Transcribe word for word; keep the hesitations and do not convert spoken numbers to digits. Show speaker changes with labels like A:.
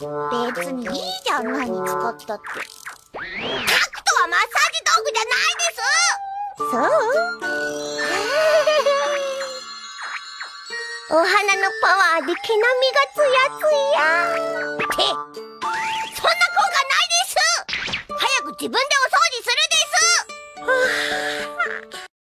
A: 別にいいじゃん、何使ったって。タクトはマッサージ道具じゃないです。そうお花のパワーで毛並みがツヤツヤ。